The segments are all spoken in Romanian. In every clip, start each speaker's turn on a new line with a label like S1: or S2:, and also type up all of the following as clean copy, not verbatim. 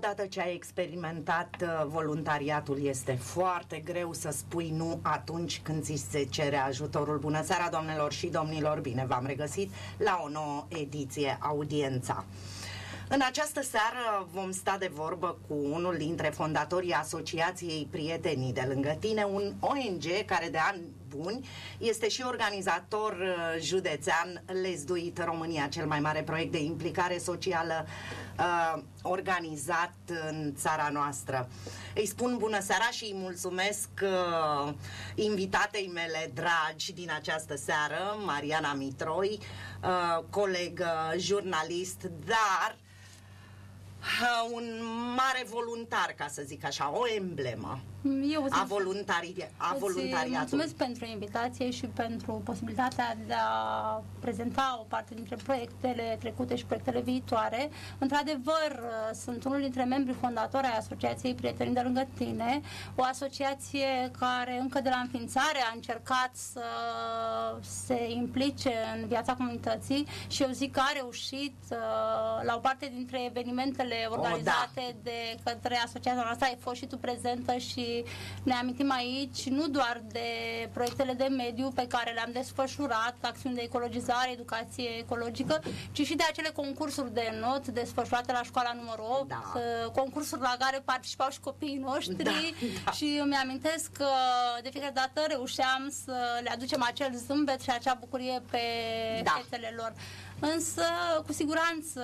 S1: odată ce ai experimentat voluntariatul, este foarte greu să spui nu atunci când ți se cere ajutorul. Bună seara, doamnelor și domnilor, bine v-am regăsit la o nouă ediție Audiența. În această seară vom sta de vorbă cu unul dintre fondatorii Asociației Prietenii de lângă tine, un ONG care de ani buni este și organizator județean Let's Do It România, cel mai mare proiect de implicare socială organizat în țara noastră. Îi spun bună seara și îi mulțumesc invitatei mele dragi din această seară, Mariana Mitroi, colegă, jurnalist, dar un mare voluntar, ca să zic așa, o emblemă a voluntariatului.
S2: Mulțumesc pentru invitație și pentru posibilitatea de a prezenta o parte dintre proiectele trecute și proiectele viitoare. Într-adevăr, sunt unul dintre membrii fondatori ai Asociației Prietenii de lângă tine, o asociație care încă de la înființare a încercat să se implice în viața comunității și eu zic că a reușit la o parte dintre evenimentele organizate de către asociația noastră. Ai fost și tu prezentă și ne amintim aici nu doar de proiectele de mediu pe care le-am desfășurat, acțiuni de ecologizare, educație ecologică, ci și de acele concursuri de not desfășurate la școala numărul 8, concursuri la care participau și copiii noștri și îmi amintesc că de fiecare dată reușeam să le aducem acel zâmbet și acea bucurie pe fețele lor. Însă, cu siguranță,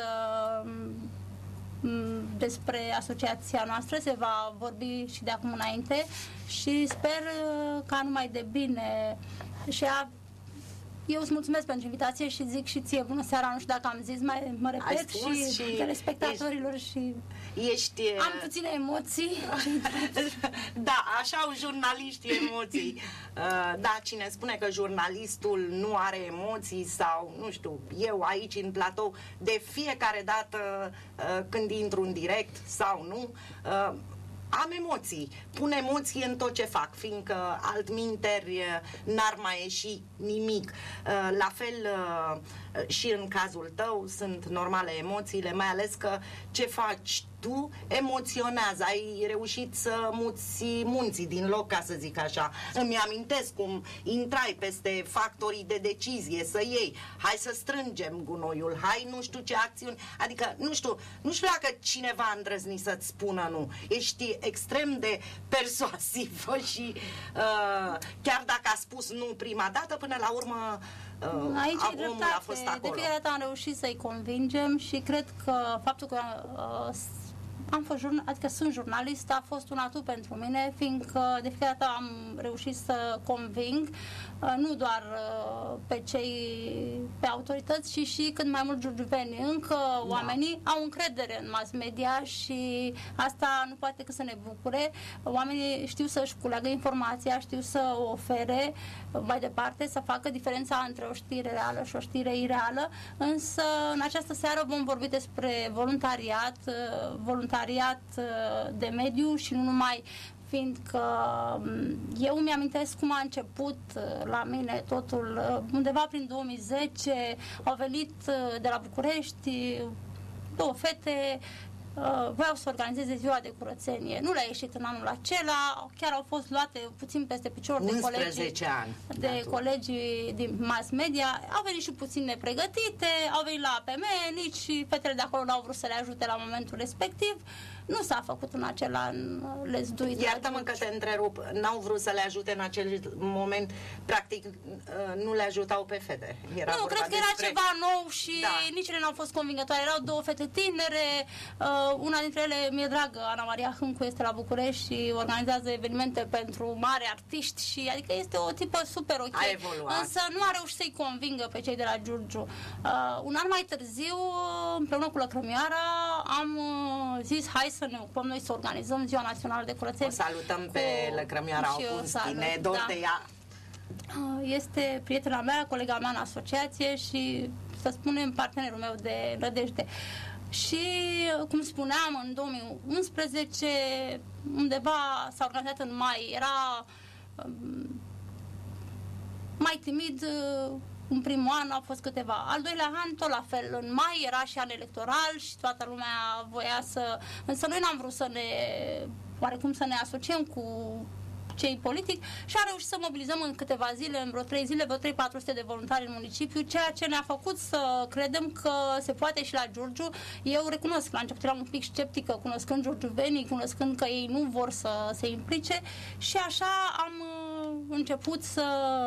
S2: despre asociația noastră se va vorbi și de acum înainte și sper ca numai de bine. Și eu îți mulțumesc pentru invitație și zic și ție bună seara, nu știu dacă am zis, mă repet și telespectatorilor și am puține emoții.
S1: Da, așa au jurnaliștii emoții. Da, cine spune că jurnalistul nu are emoții sau, nu știu, eu aici în platou, de fiecare dată când intru în direct sau nu, am emoții, pun emoții în tot ce fac, fiindcă altminteri n-ar mai ieși nimic. La fel și în cazul tău sunt normale emoțiile, mai ales că ce faci tu emoționează, ai reușit să muți munții din loc, ca să zic așa. Îmi amintesc cum intrai peste factorii de decizie, să iei, hai să strângem gunoiul, hai nu știu ce acțiuni, adică nu știu dacă cineva a îndrăznit să-ți spună nu. Ești extrem de persuasivă și chiar dacă a spus nu prima dată, până la urmă
S2: aici omul a fost acolo. De fiecare dată am reușit să-i convingem și cred că faptul că sunt jurnalist a fost un atu pentru mine, fiindcă de fiecare dată am reușit să conving nu doar pe autorități, ci și cât mai mult giurgiuveni. Încă oamenii au încredere în mass media și asta nu poate decât să ne bucure. Oamenii știu să-și culeagă informația, știu să o ofere mai departe, să facă diferența între o știre reală și o știre ireală, însă în această seară vom vorbi despre voluntariat de mediu și nu numai, fiindcă eu mi-amintesc cum a început la mine totul. Undeva prin 2010 au venit de la București două fete, voiau să organizeze ziua de curățenie. Nu le-a ieșit în anul acela, chiar au fost luate puțin peste picior de colegii din mass media. Au venit și puțin nepregătite, au venit la APM, nici fetele de acolo n-au vrut să le ajute la momentul respectiv. Nu s-a făcut în acel an Let's Do It.
S1: Iartă-mă că te întrerup, n-au vrut să le ajute în acel moment, practic nu le ajutau pe fete.
S2: Nu, cred că era ceva nou și nici ele n-au fost convingătoare. Erau două fete tinere, una dintre ele mi-e dragă, Ana Maria Hâncu, este la București și organizează evenimente pentru mari artiști și adică este o tipă super ok. Însă nu a reușit să-i convingă pe cei de la Giurgiu. Un an mai târziu, împreună cu Lăcrămioara, am zis hai să ne ocupăm noi să organizăm Ziua Națională de Curățenie.
S1: O salutăm pe Lăcrămioara Augustin, ne dor de ea.
S2: Este prietena mea, colega mea în asociație și, să spunem, partenerul meu de nădejde. Și, cum spuneam, în 2011, undeva s-a organizat în mai, era mai timid, în primul an au fost câteva. Al doilea an, tot la fel, în mai era și an electoral și toată lumea voia să... Însă noi n-am vrut oarecum să ne asociem cu cei politici și am reușit să mobilizăm în câteva zile, în vreo 3 zile, vreo 300-400 de voluntari în municipiu, ceea ce ne-a făcut să credem că se poate și la Giurgiu. Eu recunosc, la început eram un pic sceptică, cunoscând giurgiuvenii, cunoscând că ei nu vor să se implice și așa am început să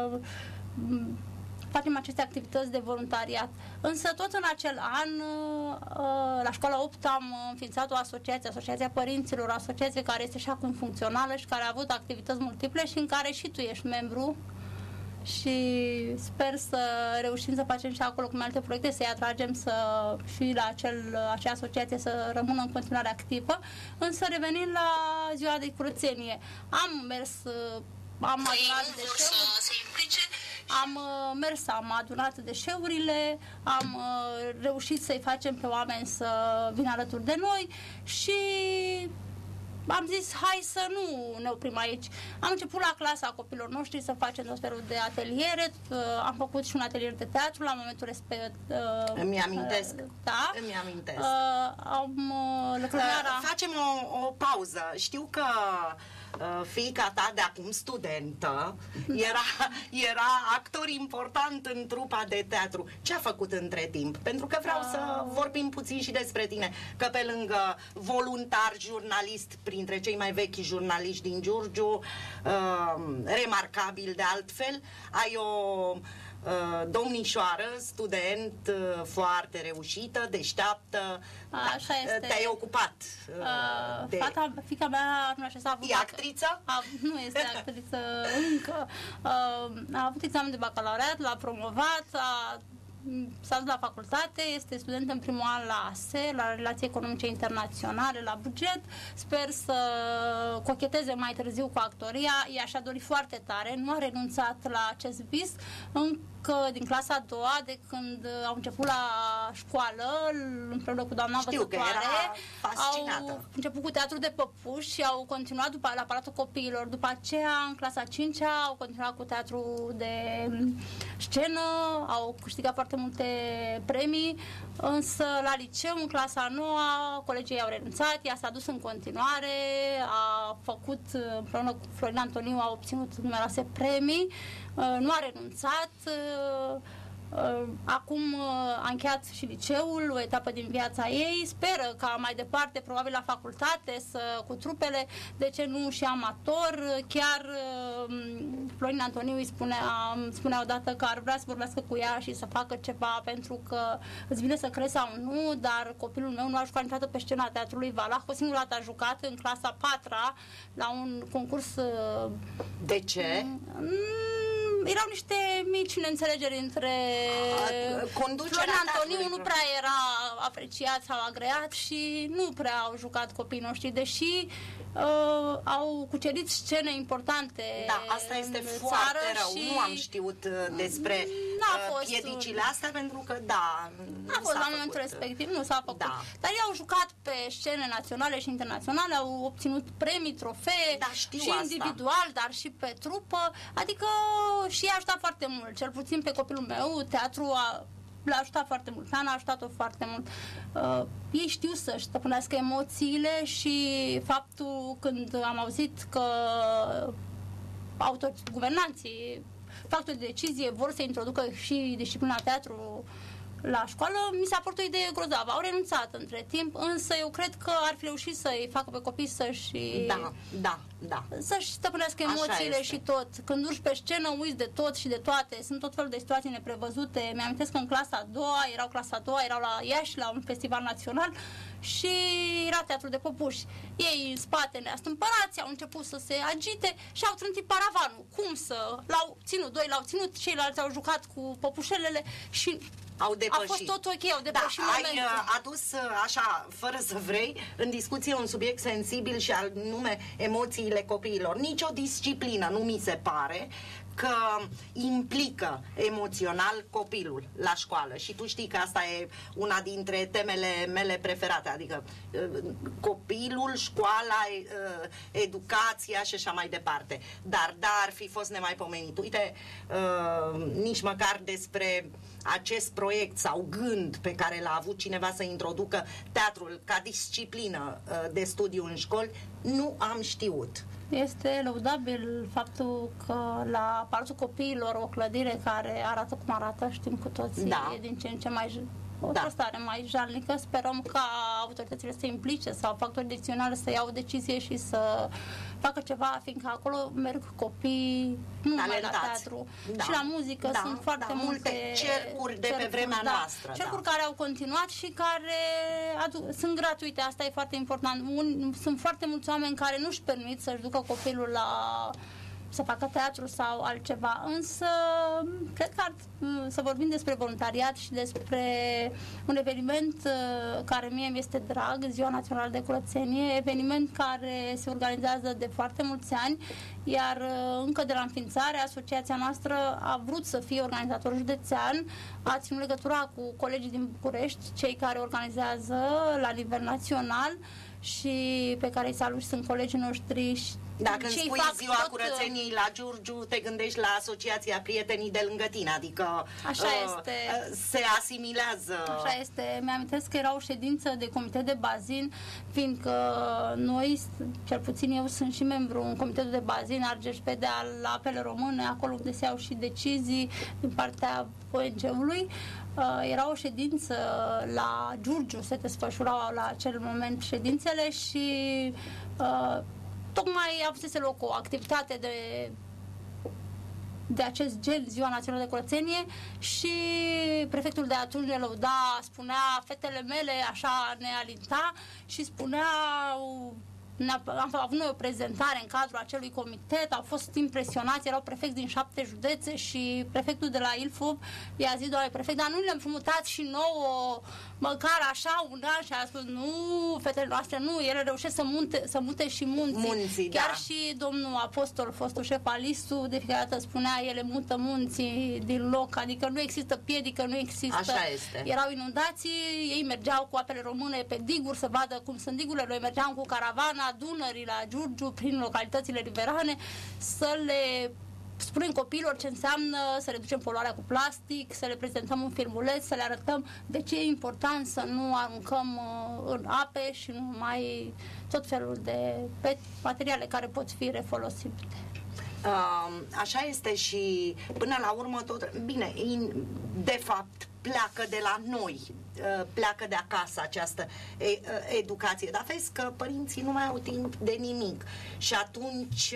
S2: facem aceste activități de voluntariat. Însă tot în acel an, la școala 8 am înființat o asociație, Asociația Părinților, o asociație care este și acum funcțională și care a avut activități multiple și în care și tu ești membru și sper să reușim să facem și acolo cum alte proiecte, să-i atragem și la acea asociație să rămână în continuare activă. Însă revenind la ziua de curățenie, am adunat deșeuri, am adunat deșeurile, am reușit să-i facem pe oameni să vină alături de noi și am zis, hai să nu ne oprim aici. Am început la clasa copilor noștri să facem tot felul de ateliere, am făcut și un atelier de teatru la momentul respectiv.
S1: Îmi amintesc.
S2: Da.
S1: Îmi amintesc. Facem o pauză. Știu că fiica ta de acum studentă era actor important în trupa de teatru. Ce a făcut între timp? Pentru că vreau să vorbim puțin și despre tine, că pe lângă voluntar jurnalist, printre cei mai vechi jurnaliști din Giurgiu, remarcabil de altfel, ai o domnișoară, student, foarte reușită, deșteaptă.
S2: Așa este.
S1: Te-ai ocupat
S2: fiica mea nu așa s-a avut.
S1: E actriță?
S2: Nu este actriță încă. A avut examen de bacalaureat, l-a promovat, s-a dus la facultate, este student în primul an la ASE, la Relații Economice Internaționale, la buget. Sper să cocheteze mai târziu cu actoria. Ea și-a dorit foarte tare, nu a renunțat la acest vis. Încă din clasa a doua, de când au început la școală, împreună cu doamna învățătoare, au început cu teatru de păpuși și au continuat la Palatul Copiilor. După aceea, în clasa 5-a, au continuat cu teatru de scenă, au câștigat foarte multe premii, însă la liceu, în clasa 9-a, colegii ei au renunțat, ea s-a dus în continuare, a făcut, împreună cu Florin Antoniu, a obținut numeroase premii, nu a renunțat. Acum a încheiat și liceul, o etapă din viața ei, speră ca mai departe, probabil la facultate, cu trupele, de ce nu și amator. Chiar Florin Antoniu îi spunea odată că ar vrea să vorbească cu ea și să facă ceva, pentru că îți vine să crezi sau nu, dar copilul meu nu a jucat niciodată pe scena Teatrului Valach, o singură dată a jucat în clasa 4-a la un concurs.
S1: De ce?
S2: Erau niște mici neînțelegeri între Florin Antoniu, nu prea era apreciat sau agreat și nu prea au jucat copiii noștri, deși au cucerit scene importante.
S1: Da, asta este foarte rău. Nu am știut despre piedicile astea, pentru că
S2: n-a fost la momentul respectiv, nu s-a făcut. Da. Dar ei au jucat pe scene naționale și internaționale, au obținut premii, trofee, și individual, dar și pe trupă, adică și i-a ajutat foarte mult, cel puțin pe copilul meu, teatru l-a ajutat foarte mult, Ana a ajutat-o foarte mult. Ei știu să-și stăpânească emoțiile și faptul când am auzit că guvernanții, factori de decizie vor să introducă și disciplina teatru la școală, mi s-a părut o idee grozavă. Au renunțat între timp, însă eu cred că ar fi reușit să-i facă pe copii să-și să-și stăpânească emoțiile și tot. Când urci pe scenă, uiți de tot și de toate. Sunt tot felul de situații neprevăzute. Mi-amintesc că în clasa a doua, erau la Iași, la un festival național și era teatru de păpuși. Ei în spate neastâmpărați au început să se agite și au trântit paravanul. Cum să? Doi l-au ținut, ceilalți au jucat cu păpușelele și
S1: au depășit.
S2: A fost tot ok, au depășit momentul.
S1: Ai adus așa, fără să vrei, în discuție un subiect sensibil și anume emoțiile copiilor. Nici o disciplină nu mi se pare că implică emoțional copilul la școală și tu știi că asta e una dintre temele mele preferate, adică copilul, școala, educația și așa mai departe. Dar ar fi fost nemaipomenit. Uite, nici măcar despre acest proiect sau gând pe care l-a avut cineva să introducă teatrul ca disciplină de studiu în școli, nu am știut.
S2: Este lăudabil faptul că la Palatul Copiilor, o clădire care arată cum arată, știm cu toții,
S1: da,
S2: e din ce în ce mai o stare mai jalnică. Sperăm ca autoritățile să se implice sau factorii decizionali să iau o decizie și să facă ceva, fiindcă acolo merg copii nu numai la teatru, și la muzică. Sunt foarte multe
S1: cercuri de pe vremea noastră.
S2: Cercuri care au continuat și care sunt gratuite. Asta e foarte important. Sunt foarte mulți oameni care nu-și permit să-și ducă copilul să facă teatru sau altceva, însă cred că să vorbim despre voluntariat și despre un eveniment care mie mi este drag, Ziua Națională de Curățenie, eveniment care se organizează de foarte mulți ani, iar încă de la înființare asociația noastră a vrut să fie organizator județean, a ținut legătura cu colegii din București, cei care organizează la nivel național și pe care îi salut, sunt colegii noștri.
S1: Dacă îmi spui Ziua Curățeniei la Giurgiu, te gândești la Asociația Prietenii de lângă tine, adică
S2: așa este.
S1: Se asimilează.
S2: Așa este. Mi-amintesc că era o ședință de comitet de bazin, fiindcă noi, cel puțin eu sunt și membru în comitetul de bazin Argeș-Pedeal la Apele Române, acolo unde se iau și decizii din partea ONG-ului. Era o ședință la Giurgiu, se desfășurau la acel moment ședințele și tocmai avusese loc o activitate de acest gen, Ziua Națională de Curățenie, și prefectul de atunci ne lăuda, spunea, fetele mele, așa ne alinta și spunea, am avut noi o prezentare în cadrul acelui comitet, au fost impresionați, erau prefecți din 7 județe și prefectul de la Ilfov i-a zis, doamne prefect, dar nu le-am frumutat și nouă, măcar așa un an, și a spus, nu, fetele noastre, nu, ele reușesc să mute și munții. Chiar și domnul apostol, fostul șef al ISU, de fiecare dată spunea, ele mută munții din loc, adică nu există piedică, nu există.
S1: Așa este.
S2: Erau inundații, ei mergeau cu Apele Române pe diguri să vadă cum sunt digurile, noi mergeam cu caravana Dunării la Giurgiu, prin localitățile riverane, să le spunem copiilor ce înseamnă să reducem poluarea cu plastic, să le prezentăm un filmuleț, să le arătăm de ce e important să nu aruncăm în ape și nu mai tot felul de materiale care pot fi refolosibile.
S1: Așa este și până la urmă tot, bine, de fapt pleacă de la noi, pleacă de acasă această educație, dar vezi că părinții nu mai au timp de nimic și atunci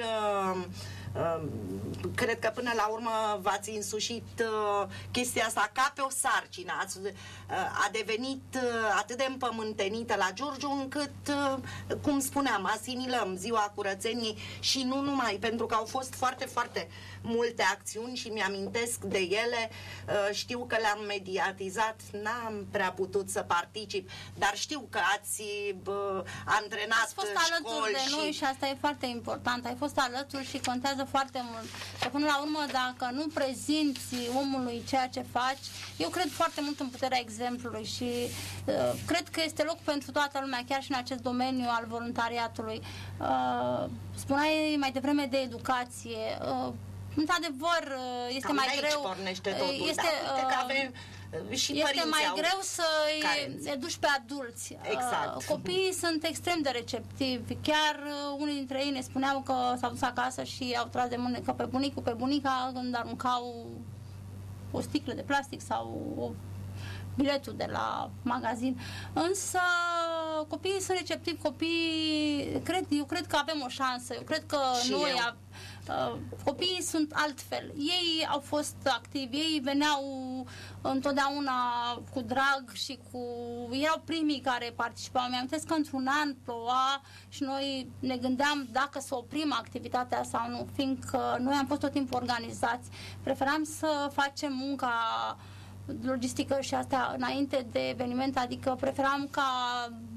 S1: cred că până la urmă v-ați însușit chestia asta ca pe o sarcină. A devenit atât de împământenită la Giurgiu încât, cum spuneam, asimilăm Ziua Curățeniei și nu numai, pentru că au fost foarte, foarte multe acțiuni și mi-amintesc de ele. Știu că le-am mediatizat, n-am prea putut să particip, dar știu că ați antrenat
S2: ați fost alături de noi și asta e foarte important. Ai fost alături și contează foarte mult. Că până la urmă, dacă nu prezinți omului ceea ce faci, eu cred foarte mult în puterea exemplului și cred că este loc pentru toată lumea, chiar și în acest domeniu al voluntariatului. Spuneai mai devreme de educație. Într-adevăr, este
S1: cam
S2: mai
S1: de aici
S2: greu.
S1: Pornește totul.
S2: Este,
S1: că avem și
S2: este mai greu să-i educi pe adulți.
S1: Exact.
S2: Copiii sunt extrem de receptivi. Chiar unii dintre ei ne spuneau că s-au dus acasă și au tras de mânecă pe bunicul, pe bunica când aruncau o sticlă de plastic sau biletul de la magazin. Însă copiii sunt receptivi, eu cred că avem o șansă. Eu cred că noi copiii sunt altfel. Ei au fost activi, ei veneau întotdeauna cu drag și erau primii care participau. Mi-amintesc că într-un an ploua și noi ne gândeam dacă să oprim activitatea sau nu, fiindcă noi am fost tot timpul organizați. Preferam să facem munca logistică și asta înainte de eveniment, adică preferam ca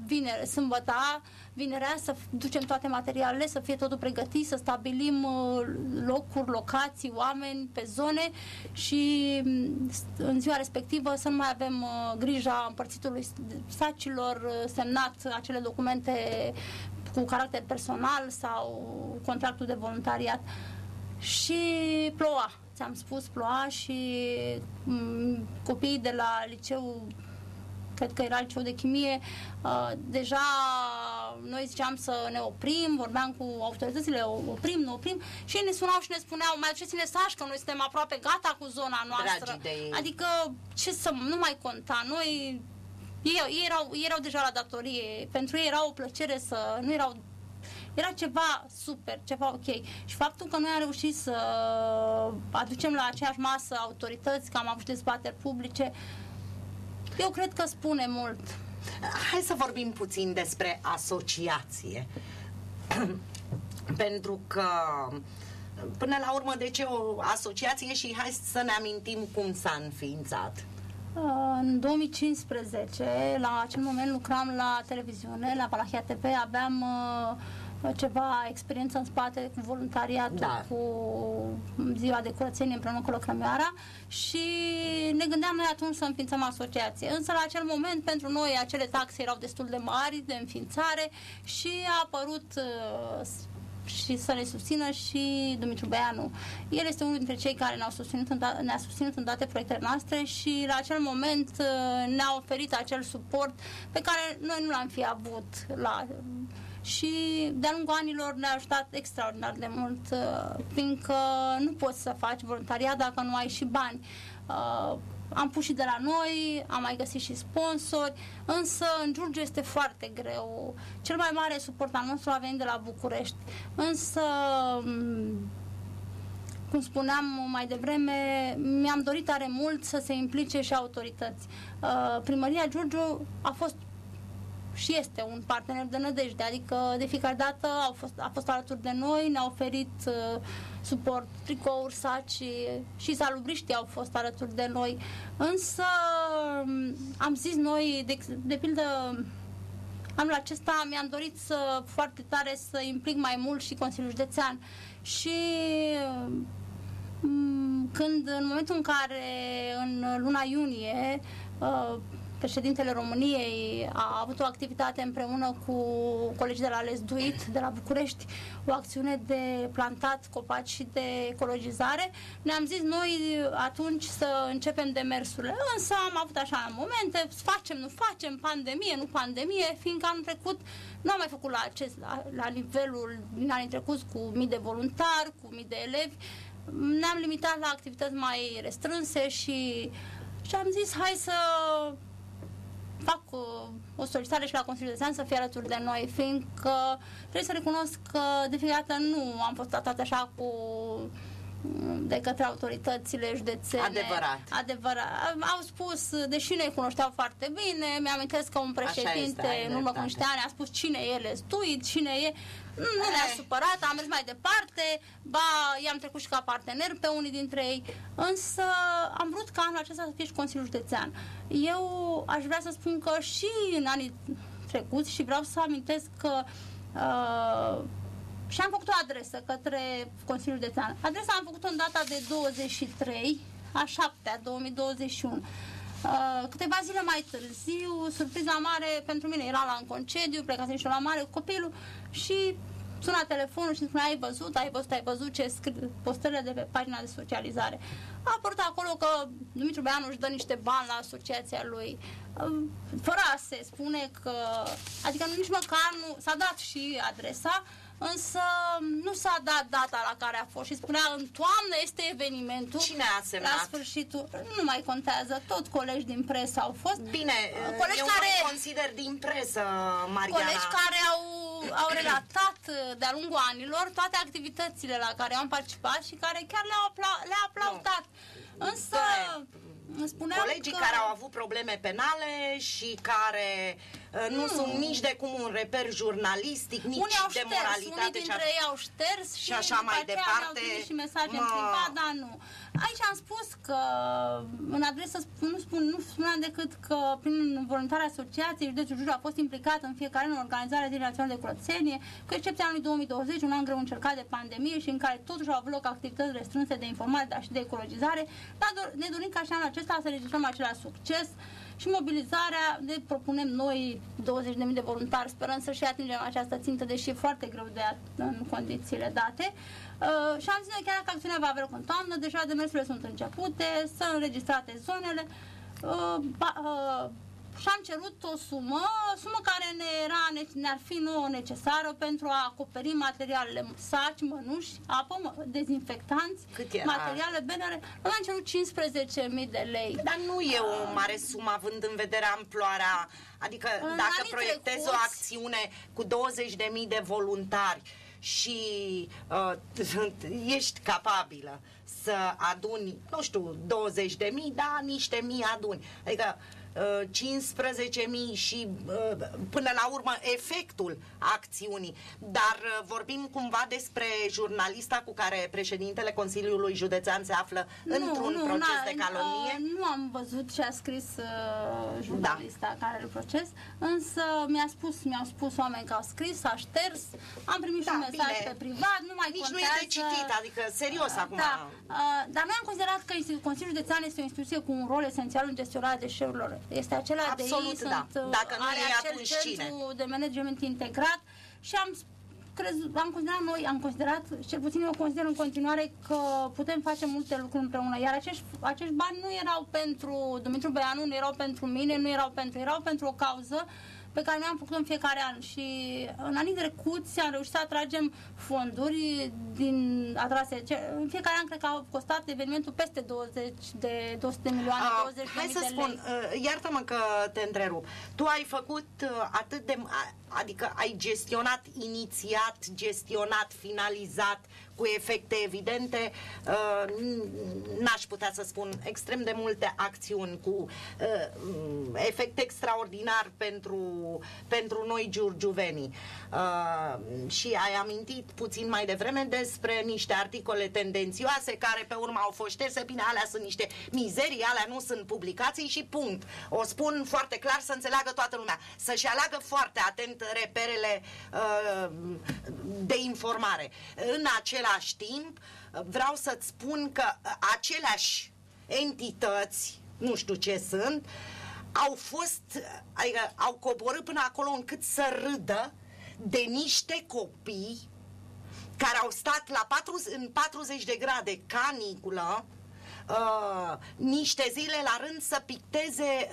S2: vineri, sâmbătă, vinerea, să ducem toate materialele, să fie totul pregătit, să stabilim locuri, locații, oameni pe zone și în ziua respectivă să nu mai avem grija împărțitului sacilor, semnat acele documente cu caracter personal sau contractul de voluntariat. Și ploua, ți-am spus, ploua și copiii de la liceu, cred că era liceu de chimie, deja noi ziceam să ne oprim, vorbeam cu autoritățile, nu oprim și ne sunau și ne spuneau, mai aduceți-ne saci, că noi suntem aproape gata cu zona noastră. Adică, ce să nu mai conta, noi, ei erau deja la datorie, pentru ei era o plăcere să, nu erau, era ceva super, ceva ok. Și faptul că noi am reușit să aducem la aceeași masă autorități, că am avut dezbateri publice, eu cred că spune mult.
S1: Hai să vorbim puțin despre asociație. Pentru că până la urmă, de ce o asociație și hai să ne amintim cum s-a înființat.
S2: În 2015, la acel moment lucram la televiziune, la Valahia TV, aveam ceva experiență în spate cu voluntariatul, cu ziua de curățenie împreună cu Lăcrămioara și ne gândeam noi atunci să înființăm asociație. Însă la acel moment pentru noi acele taxe erau destul de mari de înființare și a apărut și să ne susțină și Dumitru Beanu. El este unul dintre cei care ne-a susținut în toate proiectele noastre și la acel moment ne-a oferit acel suport pe care noi nu l-am fi avut și de-a lungul anilor ne-a ajutat extraordinar de mult, fiindcă nu poți să faci voluntariat dacă nu ai și bani. Am pus și de la noi, am mai găsit și sponsori, însă în Giurgiu este foarte greu. Cel mai mare suport al nostru a venit de la București, însă, cum spuneam mai devreme, mi-am dorit tare mult să se implice și autorități. Primăria Giurgiu a fost și este un partener de nădejde, adică de fiecare dată a fost alături de noi, ne-a oferit suport, tricouri, saci și salubriștii au fost alături de noi. Însă am zis noi, de pildă, anul acesta mi-am dorit foarte tare să implic mai mult și Consiliul Județean și în momentul în care în luna iunie președintele României a avut o activitate împreună cu colegii de la Let's Do It, de la București, o acțiune de plantat copaci și de ecologizare. Ne-am zis noi atunci să începem demersurile, însă am avut așa momente, facem, nu facem, pandemie, nu pandemie, fiindcă anul trecut nu am mai făcut la nivelul din anii trecuți cu mii de voluntari, cu mii de elevi, ne-am limitat la activități mai restrânse și am zis hai să fac o solicitare și la Consiliul Județean să fie alături de noi, fiindcă trebuie să recunosc că de fiecare dată nu am fost tratat așa de către autoritățile județene. Adevărat. Au spus, deși ne cunoșteau foarte bine, mi-amintesc că un președinte în urmă cu niște ani a spus cine e Let's Do It, cine e. Nu ne-a supărat, am mers mai departe, i-am trecut și ca partener pe unii dintre ei, însă am vrut ca anul acesta să fie și Consiliul Județean. Eu aș vrea să spun că și în anii trecuți și vreau să amintesc că și am făcut o adresă către Consiliul Județean. Adresa am făcut-o în data de 23/7/2021. Câteva zile mai târziu, surpriza mare pentru mine, era în concediu, plecasem și la mare cu copilul și suna telefonul și îmi spunea, ai văzut ce scriu postările de pe pagina de socializare. A apărut acolo că Dumitru Beanu își dă niște bani la asociația lui, fără a se spune că, adică nici măcar nu, s-a dat și adresa, însă nu s-a dat data la care a fost și spunea în toamnă este evenimentul.
S1: Cine a semnat?
S2: La sfârșitul, nu mai contează, tot colegi din presă au fost.
S1: Bine, eu nu consider din presă, Mariana.
S2: Colegi care au relatat de-a lungul anilor toate activitățile la care am participat și care chiar le-a aplaudat. Însă spuneam
S1: colegii care au avut probleme penale și care nu sunt nici de cum un reper jurnalistic, nici de moralitate.
S2: Unii dintre ei au șters și
S1: așa mai departe.
S2: Mi-au și mesaje în privat, dar nu. Aici am spus că în adresă nu spuneam decât că prin voluntari asociației județul Giurgiu a fost implicat în fiecare an în organizarea Zilei Naționale de Curățenie, cu excepția anului 2020, un an greu încercat de pandemie și în care totuși au avut loc activități restrânse de informare, dar și de ecologizare, dar ne dorim ca și anul acesta să registrăm același succes și mobilizarea, ne propunem noi 20.000 de voluntari, sperăm să și atingem această țintă, deși e foarte greu în condițiile date. Și am zis noi chiar că acțiunea va avea loc în toamnă, deja demersurile sunt începute, sunt înregistrate zonele, și am cerut o sumă care ne-ar fi nouă necesară pentru a acoperi materialele, saci, mănuși, apă, dezinfectanți, materiale, benere. Noi am cerut 15.000 de lei.
S1: Dar nu e o mare sumă având în vedere amploarea, adică dacă proiectezi o acțiune cu 20.000 de voluntari și ești capabilă să aduni, nu știu, 20.000, dar niște mii aduni. Adică 15.000 și până la urmă efectul acțiunii. Dar vorbim cumva despre jurnalista cu care președintele Consiliului Județean se află într-un proces de calomnie?
S2: Nu am văzut ce a scris jurnalista care are proces, însă mi-au spus oameni că au scris, s-a șters, am primit și un mesaj pe privat, nu mai
S1: nici
S2: contează.
S1: Nu e de citit, adică serios acum.
S2: Dar noi am considerat că Consiliul Județean este o instituție cu un rol esențial în gestionarea deșeurilor. Este acela
S1: absolut,
S2: de ei,
S1: dacă nu
S2: are
S1: e,
S2: acel
S1: atunci
S2: centru de management integrat și am considerat, cel puțin eu consider în continuare că putem face multe lucruri împreună, iar acești bani nu erau pentru Dumitru Băianu, nu erau pentru mine, erau pentru o cauză pe care noi am făcut în fiecare an și în anii trecuți am reușit să atragem fonduri în fiecare an cred că a costat evenimentul peste 200 de milioane, 20 de
S1: hai să
S2: mii de
S1: spun,
S2: lei.
S1: Iartă-mă că te întrerup. Tu ai făcut adică ai gestionat, finalizat cu efecte evidente, n-aș putea să spun, extrem de multe acțiuni cu efect extraordinar pentru noi giurgiuvenii. Și ai amintit puțin mai devreme despre niște articole tendențioase care pe urmă au fost șterse. Bine, alea sunt niște mizerii, alea nu sunt publicații și punct. O spun foarte clar să înțeleagă toată lumea. Să-și aleagă foarte atent reperele de informare. În același timp, vreau să-ți spun că aceleași entități, nu știu ce sunt, adică au coborât până acolo încât să râdă de niște copii care au stat în 40 de grade caniculă niște zile la rând să picteze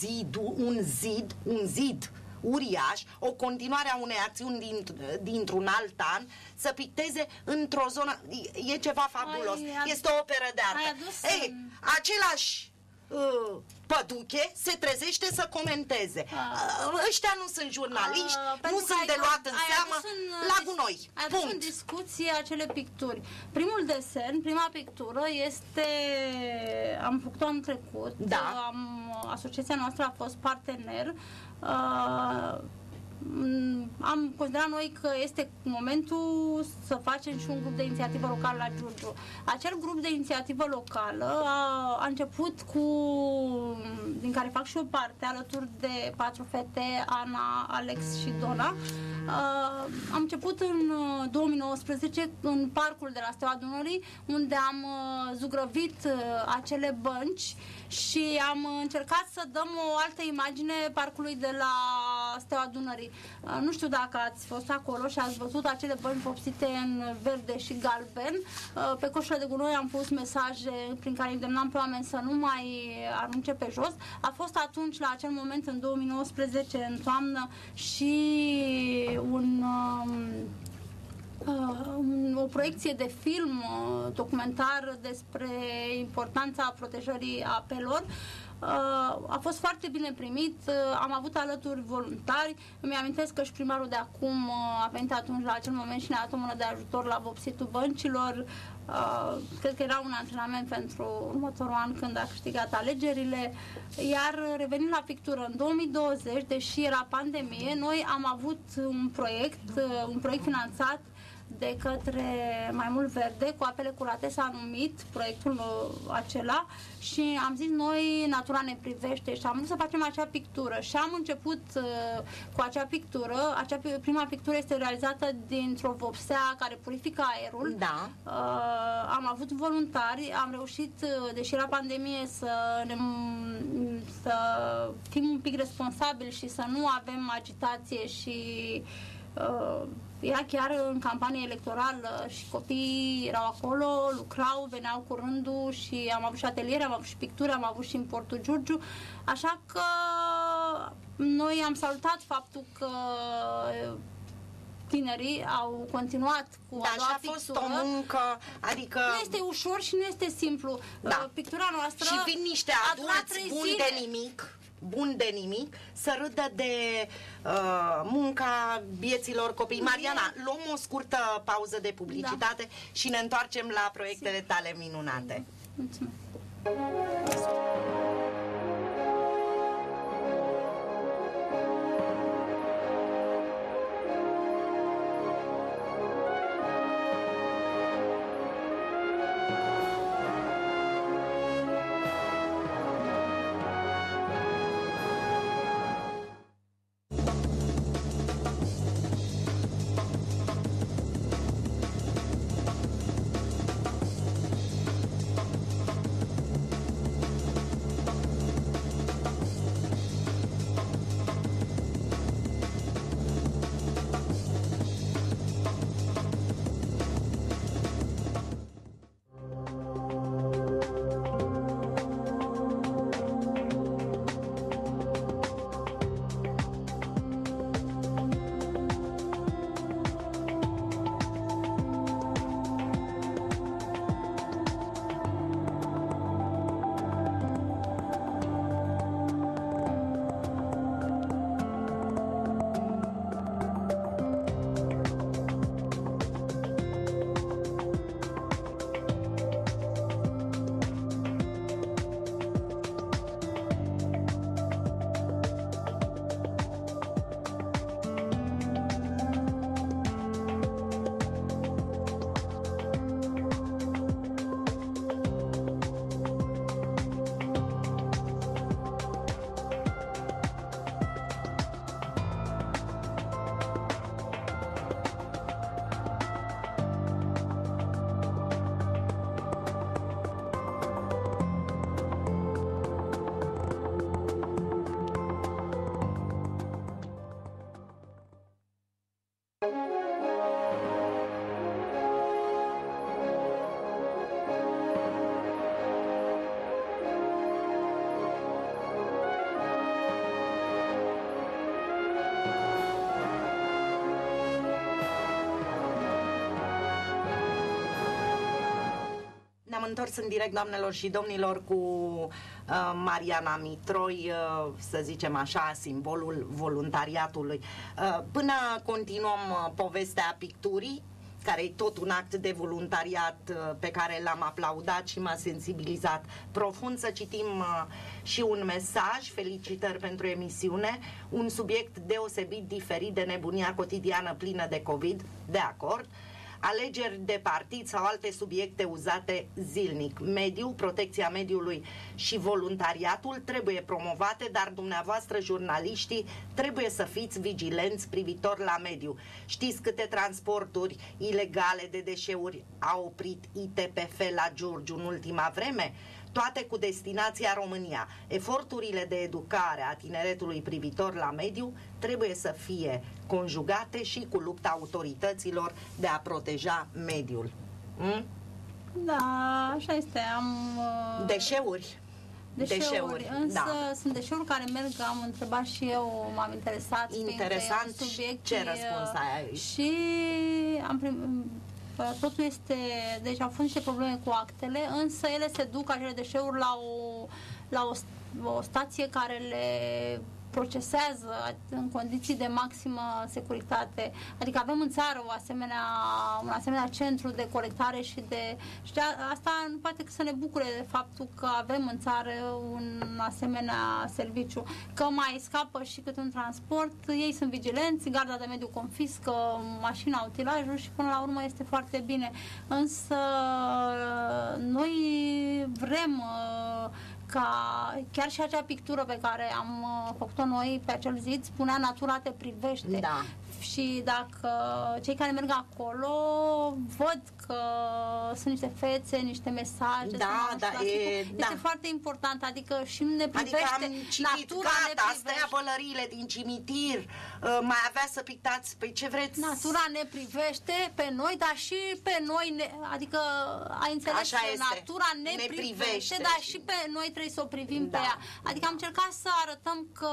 S1: un zid uriaș, o continuare a unei acțiuni dintr-un alt an, să picteze într-o zonă, e ceva fabulos, este o operă de artă. Același păduche se trezește să comenteze. Ăștia nu sunt jurnaliști, nu sunt de luat în seamă, la gunoi.
S2: Ai adus în discuție acele picturi. Primul desen, prima pictură este, am făcut-o anul trecut, asociația noastră a fost partener, am considerat noi că este momentul să facem și un grup de inițiativă locală la Giurgiu. Acel grup de inițiativă locală a început din care fac și o parte, alături de 4 fete, Ana, Alex și Dona. Am început în 2019 în parcul de la Steaua Dunării, unde am zugrăvit acele bănci și am încercat să dăm o altă imagine parcului de la Steaua Dunării. Nu știu dacă ați fost acolo și ați văzut acele bănci vopsite în verde și galben. Pe coșurile de gunoi am pus mesaje prin care îndemnam pe oameni să nu mai arunce pe jos. A fost atunci, la acel moment, în 2019, în toamnă, și O proiecție de film documentar despre importanța protejării apelor. A fost foarte bine primit, am avut alături voluntari, îmi amintesc că și primarul de acum a venit atunci la acel moment și ne-a dat o mână de ajutor la vopsitul băncilor. Cred că era un antrenament pentru următorul an când a câștigat alegerile. Iar revenind la pictură, în 2020, deși era pandemie, noi am avut un proiect finanțat de către Mai Mult Verde, cu apele curate s-a numit proiectul acela și am zis noi, natura ne privește și am vrut să facem acea pictură și am început cu acea pictură. Prima pictură este realizată dintr-o vopsea care purifică aerul.
S1: Da.
S2: Am avut voluntari, am reușit, deși era pandemie, să fim un pic responsabili și să nu avem agitație și era chiar în campanie electorală și copiii erau acolo, lucrau, veneau cu rândul și am avut și ateliere, am avut și picturi, am avut și în Portul Giurgiu, așa că noi am salutat faptul că tinerii au continuat cu a doua pictură.
S1: Dar a fost o muncă, adică...
S2: Nu este ușor și nu este simplu.
S1: Da.
S2: Pictura noastră...
S1: Și vin niște adulți buni de nimic, să râdă de munca vieților copii. Mariana, luăm o scurtă pauză de publicitate și ne întoarcem la proiectele tale minunate.
S2: Mulțumesc!
S1: Ne-am întors în direct, doamnelor și domnilor, cu Mariana Mitroi, să zicem așa, simbolul voluntariatului. Până continuăm povestea picturii, care e tot un act de voluntariat pe care l-am aplaudat și m-a sensibilizat profund, să citim și un mesaj. Felicitări pentru emisiune, un subiect deosebit diferit de nebunia cotidiană plină de COVID, de acord. Alegeri de partid sau alte subiecte uzate zilnic. Mediul, protecția mediului și voluntariatul trebuie promovate, dar dumneavoastră, jurnaliștii, trebuie să fiți vigilenți privitor la mediu. Știți câte transporturi ilegale de deșeuri a oprit ITPF la Giurgiu în ultima vreme? Toate cu destinația România. Eforturile de educare a tineretului privitor la mediu trebuie să fie conjugate și cu lupta autorităților de a proteja mediul.
S2: Da, așa este.
S1: Deșeuri.
S2: deșeuri. Însă sunt deșeuri care merg, am întrebat și eu, m-am interesat.
S1: Interesant, subiect, ce răspuns ai?
S2: Și totul este, deci au fost niște probleme cu actele, însă ele se duc, acele deșeuri, la o stație care le procesează în condiții de maximă securitate. Adică avem în țară un asemenea centru de colectare și asta nu poate că să ne bucure de faptul că avem în țară un asemenea serviciu. Că mai scapă și câte un transport, ei sunt vigilenți, garda de mediu confiscă mașina, utilajul și până la urmă este foarte bine. Însă noi vrem ca chiar și acea pictură pe care am făcut-o noi pe acel zid spunea natura te privește.
S1: Da.
S2: Și dacă cei care merg acolo văd că sunt niște fețe, niște mesaje, este foarte important, adică și ne privește,
S1: adică am citit,
S2: natura
S1: gata, stea pălăriile din cimitir, mai avea să pictați, păi ce vreți?
S2: Natura ne privește pe noi, dar și pe noi, adică ai înțeles că natura ne privește, dar și pe noi trebuie să o privim pe ea. Adică am încercat să arătăm că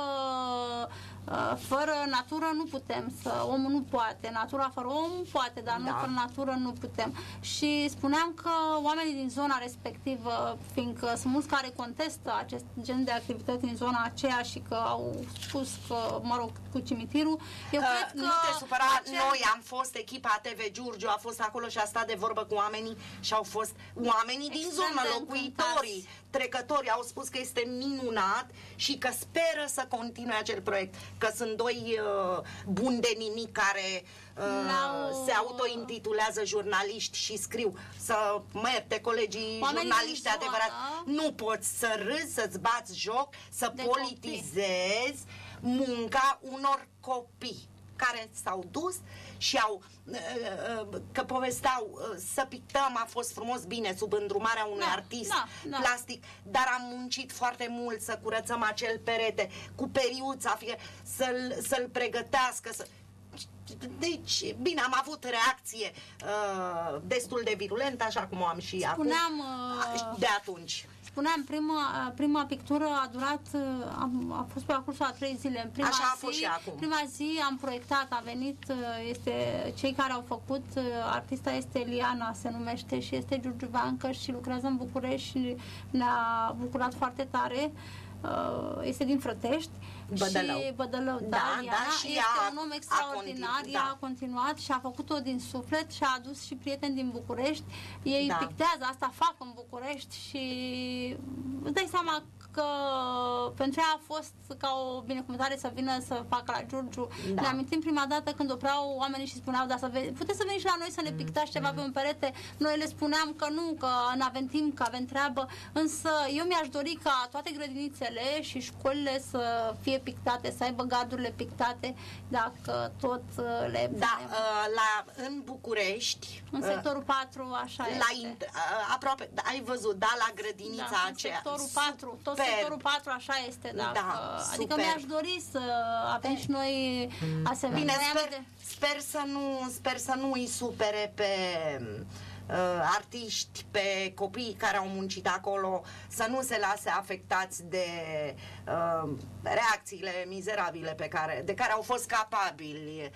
S2: fără natură nu putem, omul nu poate, natura fără om poate, dar noi fără natură nu putem. Și spuneam că oamenii din zona respectivă, fiindcă sunt mulți care contestă acest gen de activități în zona aceea și că au spus că, mă rog, cu cimitirul, eu cred că...
S1: Nu te supăra, noi am fost echipa TV Giurgiu, a fost acolo și a stat de vorbă cu oamenii și au fost oamenii din zonă, locuitorii, trecătorii, au spus că este minunat și că speră să continue acel proiect, că sunt doi buni de nimic care se autointitulează jurnaliști și scriu, să mă ierte colegii jurnaliști adevărat, nu poți să râzi, să-ți bați joc, să politizezi munca unor copii care s-au dus și că povesteau să pictăm, a fost frumos, bine, sub îndrumarea unui artist plastic, dar am muncit foarte mult să curățăm acel perete cu periuța, să-l pregătească, deci, bine, am avut reacție destul de virulentă, așa cum o am și acum, de atunci.
S2: Spuneam, prima pictură a durat, a fost pe parcursul a 3 zile. Prima zi am proiectat, a venit, cei care au făcut, artista este Eliana, se numește, și este giurgiuveancă și lucrează în București și ne-a bucurat foarte tare. Este din Frătești. Bădălău, Eliana,
S1: și
S2: este un om extraordinar, ea a continuat și a făcut-o din suflet și a adus și prieteni din București. Ei pictează, asta fac în București și îți dai seama că pentru ea a fost ca o binecuvântare să vină să facă la Giurgiu. Ne amintim prima dată când opreau oamenii și spuneau, puteți să veniți la noi să ne pictați ceva pe un perete. Noi le spuneam că nu, că n-avem timp, că avem treabă, însă eu mi-aș dori ca toate grădinițele și școlile să fie pictate, să aibă gardurile pictate, dacă tot le...
S1: în București,
S2: în sectorul 4, așa este.
S1: Aproape, ai văzut, la grădinița aceea.
S2: Sectorul 4, tot sectorul 4 așa este, adică mi-aș dori să avem și noi asemenea.
S1: Bine, sper să nu îi supere pe artiști, pe copiii care au muncit acolo, să nu se lase afectați de reacțiile mizerabile de care au fost capabili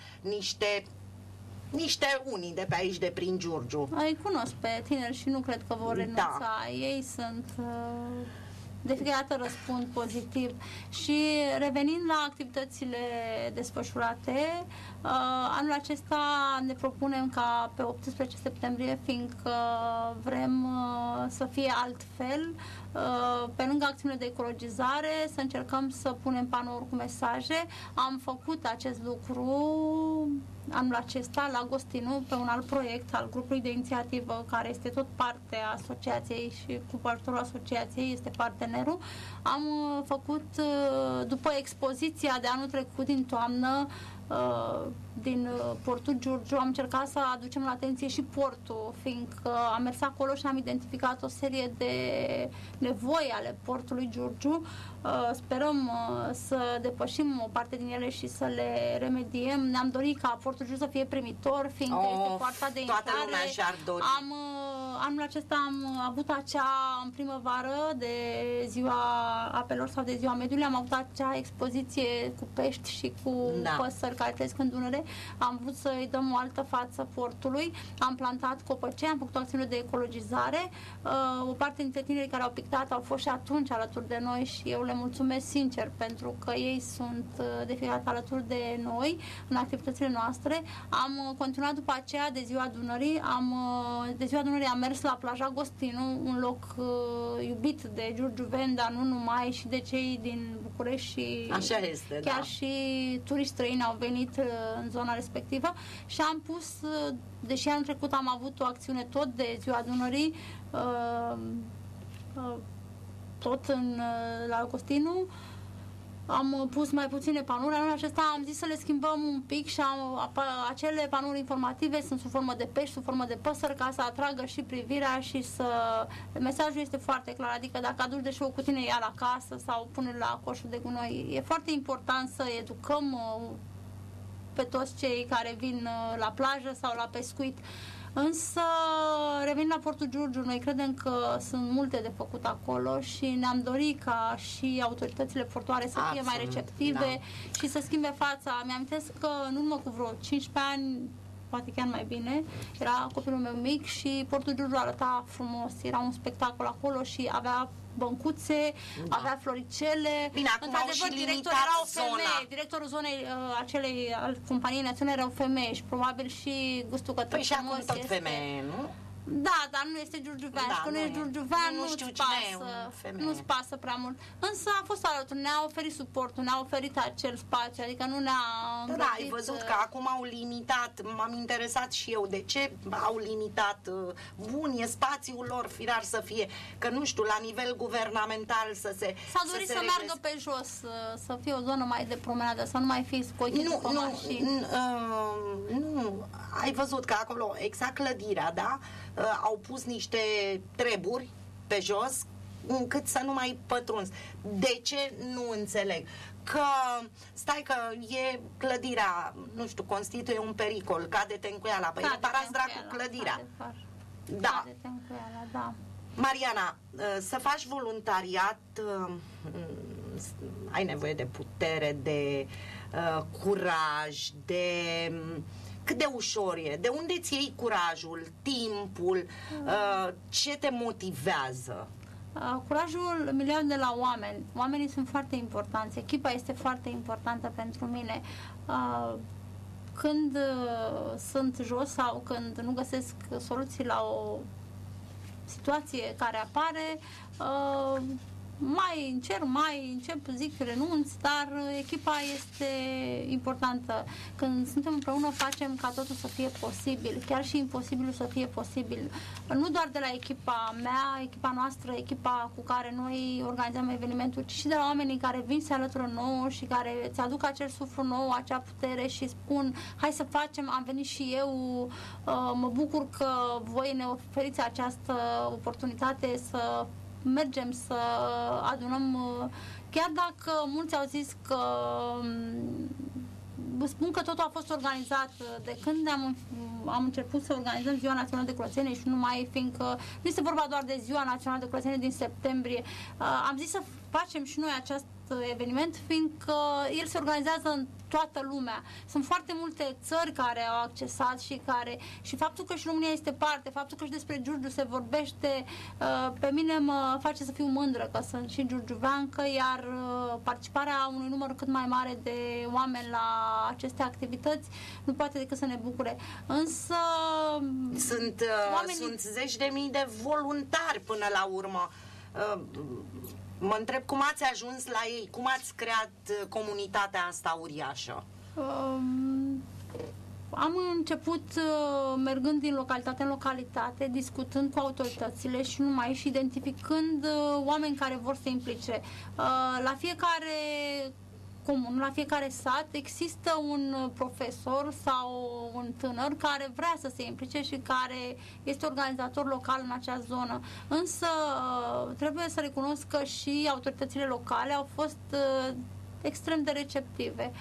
S1: niște unii de pe aici, de prin Giurgiu.
S2: Îi cunosc pe tineri și nu cred că vor renunța. Ei sunt... de fiecare dată răspund pozitiv. Și revenind la activitățile desfășurate, anul acesta ne propunem ca pe 18 septembrie, fiindcă vrem să fie altfel, pe lângă acțiunile de ecologizare, să încercăm să punem panouri cu mesaje. Am făcut acest lucru anul acesta la Gostinu pe un alt proiect al grupului de inițiativă care este tot parte a asociației și cu ajutorul asociației este partenerul. Am făcut, după expoziția de anul trecut din toamnă, din portul Giurgiu. Am încercat să aducem la atenție și portul, fiindcă am mers acolo și am identificat o serie de nevoi ale portului Giurgiu. Sperăm să depășim o parte din ele și să le remediem. Ne-am dorit ca portul Giurgiu să fie primitor, fiindcă este poarta de intrare.
S1: Toată lumea și-ar dori.
S2: Anul acesta am avut acea, în primăvară, de ziua apelor sau de ziua mediului, am avut acea expoziție cu pești și cu păsări care trăiesc în Dunăre. Am vrut să-i dăm o altă față portului, am plantat copăcei, am făcut o acțiune de ecologizare. O parte dintre tinerii care au pictat au fost și atunci alături de noi și eu le mulțumesc sincer pentru că ei sunt de fiecare dată alături de noi în activitățile noastre. Am continuat după aceea de ziua Dunării, de ziua Dunării am mers la plaja Gostinu, un loc iubit de giurgiuveni, dar nu numai, și de cei din București și
S1: așa este,
S2: chiar și turiști străini au venit în zona respectivă și am pus, deși anul trecut am avut o acțiune tot de ziua Dunării, tot la Gostinu, am pus mai puține panouri. Anul acesta am zis să le schimbăm un pic și acele panouri informative sunt sub formă de pești, sub formă de păsări, ca să atragă și privirea și să... Mesajul este foarte clar, adică dacă aduci deșeul cu tine, ia la casă sau pune la coșul de gunoi. E foarte important să educăm pe toți cei care vin la plajă sau la pescuit. Însă, revenind la portul Giurgiu, noi credem că sunt multe de făcut acolo și ne-am dorit ca și autoritățile portoare să fie mai receptive și să schimbe fața. Mi-amintesc că în urmă cu vreo 15 ani, poate chiar mai bine, era copilul meu mic și portul Giurgiu arăta frumos, era un spectacol acolo și avea băncuțe, avea floricele.
S1: Bine, acum au și limitat zona.
S2: Directorul zonei acelei companiei naționale era o femeie și probabil și gustul că
S1: și acum tot femeie, nu?
S2: Da, dar nu este giurgiuvean. Și că nu ești giurgiuvean, nu-ți pasă prea mult. Însă a fost alături, ne-a oferit suportul, ne-a oferit acel spațiu, adică nu ne-a îngrădit.
S1: Da, ai văzut că acum au limitat, m-am interesat și eu de ce au limitat. Bun, e spațiul lor, firar să fie, că nu știu, la nivel guvernamental să se...
S2: S-a dorit să meargă pe jos, să fie o zonă mai de promenadă, să nu mai fie scochit după mașini.
S1: Nu, ai văzut că acolo, exact clădirea, da? Au pus niște treburi pe jos încât să nu mai pătrunzi. De ce? Nu înțeleg. Că, stai că e clădirea, nu știu, constituie un pericol, cade-te în cuiala. Păi nu parați dracu clădirea. Da.
S2: Da.
S1: Mariana, să faci voluntariat, ai nevoie de putere, de curaj, de... Cât de ușor e? De unde ți iei curajul, timpul? Ce te motivează?
S2: Curajul mi-l iau de la oameni. Oamenii sunt foarte importanți. Echipa este foarte importantă pentru mine. Când sunt jos sau când nu găsesc soluții la o situație care apare, mai încep, zic, renunț, dar echipa este importantă. Când suntem împreună, facem ca totul să fie posibil, chiar și imposibilul să fie posibil. Nu doar de la echipa mea, echipa noastră, echipa cu care noi organizăm evenimentul, ci și de la oamenii care vin să alătură nouă și care îți aduc acel suflu nou, acea putere și spun, hai să facem, am venit și eu, mă bucur că voi ne oferiți această oportunitate să mergem să adunăm, chiar dacă mulți au zis că spun că totul a fost organizat de când am început să organizăm Ziua Națională de Curățenie și nu mai, fiindcă nu este vorba doar de Ziua Națională de Curățenie din septembrie. Am zis să facem și noi acest eveniment, fiindcă el se organizează în toată lumea. Sunt foarte multe țări care au accesat și faptul că și România este parte, faptul că și despre Giurgiu se vorbește, pe mine mă face să fiu mândră că sunt și giurgiuveancă, iar participarea unui număr cât mai mare de oameni la aceste activități nu poate decât să ne bucure. Însă
S1: sunt zeci de mii de voluntari până la urmă. Mă întreb cum ați ajuns la ei, cum ați creat comunitatea asta uriașă?
S2: Am început mergând din localitate în localitate, discutând cu autoritățile și numai, și identificând oameni care vor să implice. La fiecare comun, la fiecare sat, există un profesor sau un tânăr care vrea să se implice și care este organizator local în acea zonă. Însă trebuie să recunosc că și autoritățile locale au fost extrem de receptive.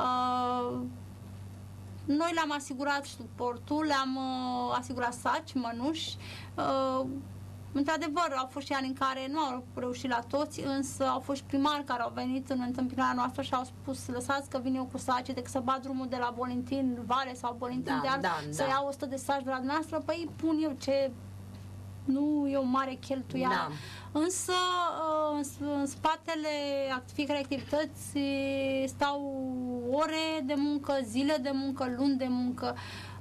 S2: Noi le-am asigurat suportul, le-am asigurat saci, mănuși. Într-adevăr, au fost și ani în care nu au reușit la toți, însă au fost primari care au venit în întâmpinarea noastră și au spus: lăsați că vin eu cu saci, decât să bat drumul de la Bolintin Vale sau Bolintin Deal, să iau 100 de saci de la dumneavoastră, păi pun eu, ce nu e o mare cheltuială. Însă în spatele fiecărei activități stau ore de muncă, zile de muncă, luni de muncă.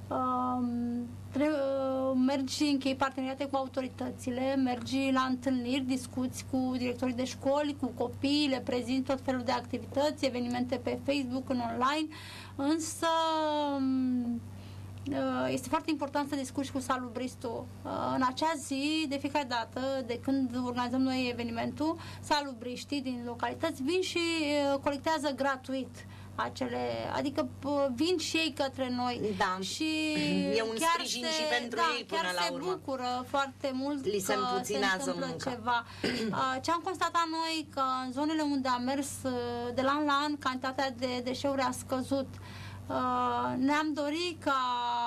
S2: Mergi și închei parteneriate cu autoritățile, mergi la întâlniri, discuți cu directorii de școli, cu copii, le prezinți tot felul de activități, evenimente pe Facebook, în online, însă este foarte important să discuți cu salubristul. În acea zi, de fiecare dată, de când organizăm noi evenimentul, salubriștii din localități vin și colectează gratuit adică vin și ei către noi. Și
S1: e un sprijin și pentru ei până la urmă.
S2: Se bucură foarte mult
S1: Li se împuținează
S2: munca. Ceva. Ce am constatat noi, că în zonele unde am mers de la an la an, cantitatea de deșeuri a scăzut. Ne-am dorit ca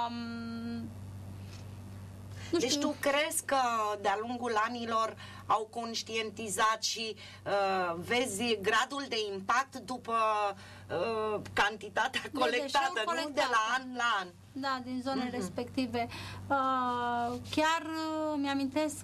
S1: deci tu crezi că de-a lungul anilor au conștientizat și vezi gradul de impact după cantitatea colectată, nu de la an la an?
S2: Da, din zonele respective. Chiar mi-amintesc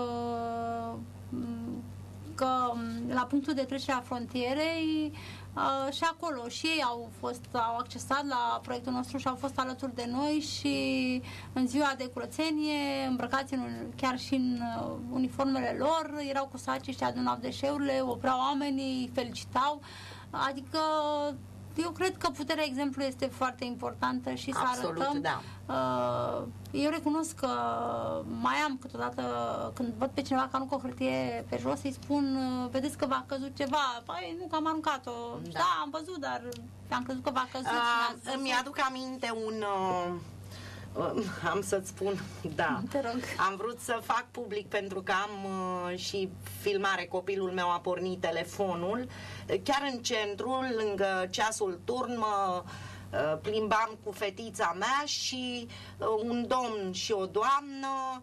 S2: că la punctul de trecere a frontierei și acolo și ei au accesat la proiectul nostru și au fost alături de noi și în ziua de curățenie, îmbrăcați chiar și în uniformele lor, erau cu saci și adunau deșeurile, opreau oamenii, felicitau, adică eu cred că puterea exemplului este foarte importantă și să arătăm.
S1: Da.
S2: Eu recunosc că mai am câteodată, când văd pe cineva că aruncă o hârtie pe jos, îi spun: vedeți că v-a căzut ceva. Păi nu, că am aruncat-o. Da, am văzut, dar am crezut că v-a căzut.
S1: Îmi aduc aminte am să-ți spun, da.
S2: Te rog.
S1: Am vrut să fac public pentru că am și filmare. Copilul meu a pornit telefonul. Chiar în centru, lângă ceasul turn, mă plimbam cu fetița mea și un domn și o doamnă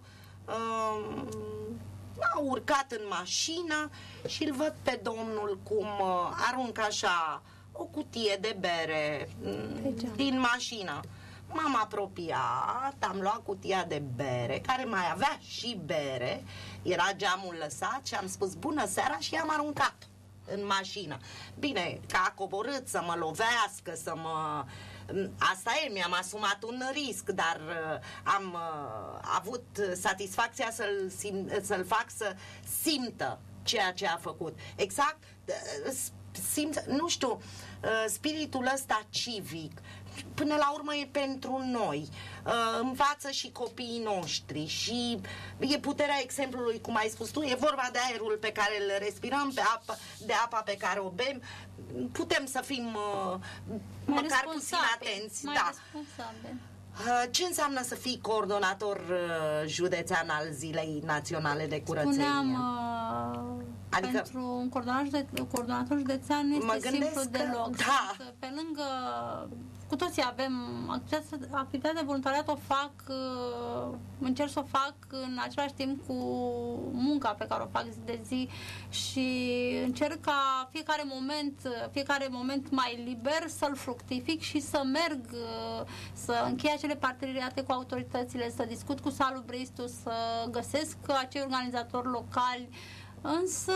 S1: au urcat în mașină și îl văd pe domnul cum aruncă așa o cutie de bere din mașină. M-am apropiat, am luat cutia de bere, care mai avea și bere, era geamul lăsat și am spus: bună seara, și i-am aruncat în mașină. Bine, că a coborât să mă lovească, asta e, mi-am asumat un risc, dar am avut satisfacția să-l fac să simtă ceea ce a făcut. Exact, nu știu, spiritul ăsta civic, până la urmă e pentru noi, învață și copiii noștri și e puterea exemplului, cum ai spus tu, e vorba de aerul pe care îl respirăm, de apa pe care o bem, putem să fim măcar puțin atenți.
S2: Mai responsabili.
S1: Ce înseamnă să fii coordonator județean al Zilei Naționale de Curățenie?
S2: Adică, pentru un coordonator județean nu este simplu deloc.
S1: Da.
S2: Pe lângă, cu toții avem activitatea de voluntariat, o fac, încerc să o fac în același timp cu munca pe care o fac zi de zi și încerc ca fiecare moment mai liber să-l fructific și să merg, să închei acele parteneriate cu autoritățile, să discut cu salubristul, să găsesc acei organizatori locali. Însă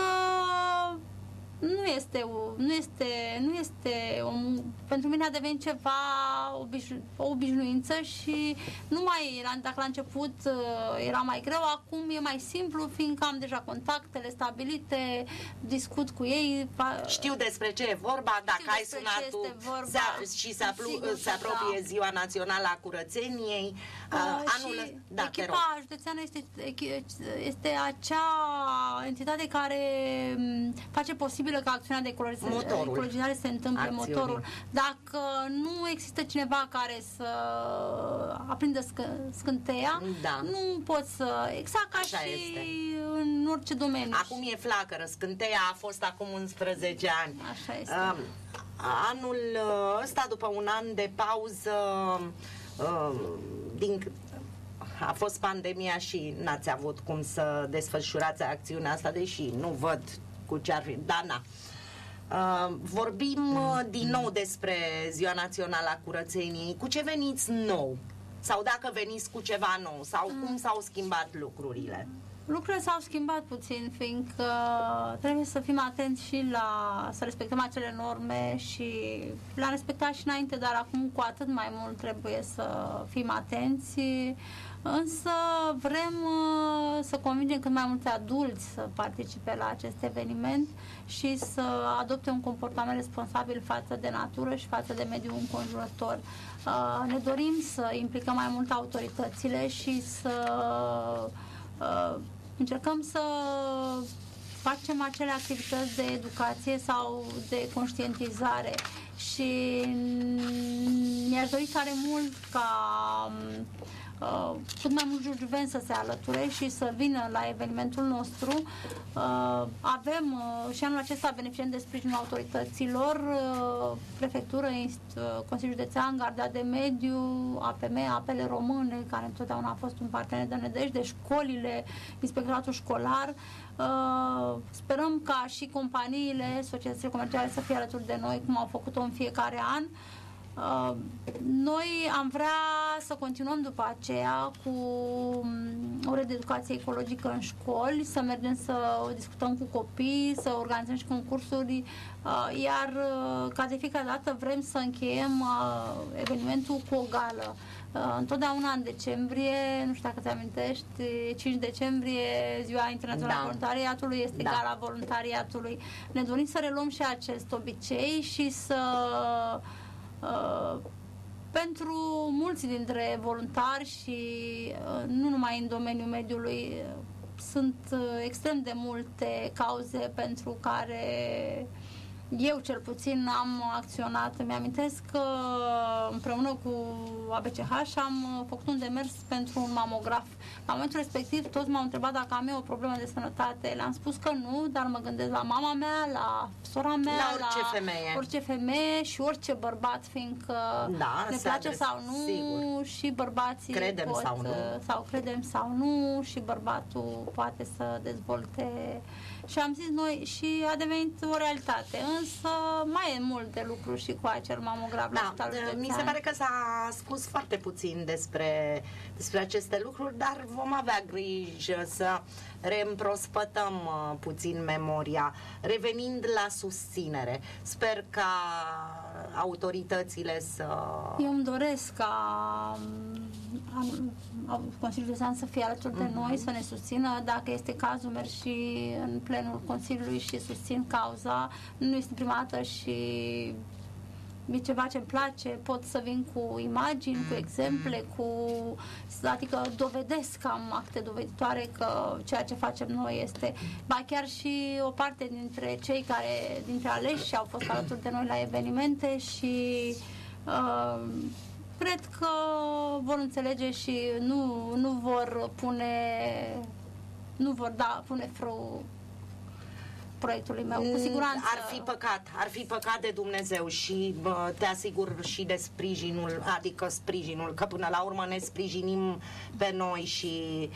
S2: pentru mine a devenit ceva o obișnuință și dacă la început era mai greu, acum e mai simplu, fiindcă am deja contactele stabilite, discut cu ei.
S1: Știu despre ce e vorba, dacă ai sunat tu și se apropie Ziua Națională a Curățeniei, Anul, da,
S2: echipa județeană este acea entitate care face posibilă ca acțiunea de ecologizare se întâmple, motorul. Dacă nu există cineva care să aprindă scânteia, nu poți să... Exact ca
S1: așa
S2: și
S1: este.
S2: în orice domeniu.
S1: Acum e flacără, scânteia a fost acum 11 ani.
S2: Așa este.
S1: Anul ăsta, după un an de pauză, a fost pandemia și n-ați avut cum să desfășurați acțiunea asta, deși nu văd cu ce ar fi. Dana, vorbim din nou despre Ziua Națională a Curățeniei. Cu ce veniți nou? Sau dacă veniți cu ceva nou? Sau cum s-au schimbat lucrurile?
S2: Lucrurile s-au schimbat puțin, fiindcă trebuie să fim atenți și să respectăm acele norme și le-am respectat și înainte, dar acum cu atât mai mult trebuie să fim atenți. Însă vrem să convingem cât mai mulți adulți să participe la acest eveniment și să adopte un comportament responsabil față de natură și față de mediul înconjurător. Ne dorim să implicăm mai mult autoritățile și să încercăm să facem acele activități de educație sau de conștientizare și mi-aș dori tare mult ca cât mai mulți giurgiuveni să se alăture și să vină la evenimentul nostru. Avem și anul acesta beneficiem de sprijinul autorităților, prefectură, Consiliul Județean, Garda de Mediu, APM, Apele Române, care întotdeauna a fost un partener de nădejde, școlile, inspectoratul școlar. Sperăm ca și companiile, societățile comerciale să fie alături de noi, cum au făcut-o în fiecare an. Noi am vrea să continuăm după aceea cu ore de educație ecologică în școli, să mergem să discutăm cu copii, să organizăm și concursuri, iar ca de fiecare dată vrem să încheiem evenimentul cu o gală. Întotdeauna în decembrie, nu știu dacă ți amintești, 5 decembrie, Ziua Internațională a Voluntariatului, este Gala Voluntariatului. Ne dorim să reluăm și acest obicei și să pentru mulți dintre voluntari și nu numai în domeniul mediului, sunt extrem de multe cauze pentru care eu cel puțin am acționat. Îmi amintesc că împreună cu ABCH am făcut un demers pentru un mamograf. La momentul respectiv toți m-au întrebat dacă am eu o problemă de sănătate. Le-am spus că nu, dar mă gândesc la mama mea, la sora mea,
S1: la
S2: orice femeie și orice bărbat, fiindcă ne place sau nu,
S1: sigur.
S2: Și bărbații
S1: credem
S2: pot,
S1: sau nu.
S2: sau credem sau nu, și bărbatul poate să dezvolte. Și am zis noi și a devenit o realitate. Însă mai e mult de lucru și cu acel mamograf la Spitalul Județean.
S1: Mi se pare că s-a spus foarte puțin despre aceste lucruri, dar vom avea grijă să reîmprospătăm puțin memoria. Revenind la susținere, sper ca autoritățile să...
S2: Eu îmi doresc ca Consiliul Județean să fie alături de noi, să ne susțină. Dacă este cazul, merg și în plenul Consiliului și susțin cauza. Nu este prima dată și e ceva ce-mi place, pot să vin cu imagini, cu exemple, adică dovedesc, am acte doveditoare că ceea ce facem noi este, ba chiar și o parte dintre cei dintre aleși au fost alături de noi la evenimente și cred că vor înțelege și nu vor pune frâu proiectului meu, cu siguranță.
S1: Ar fi păcat de Dumnezeu și te asigur și de sprijinul, că până la urmă ne sprijinim pe noi și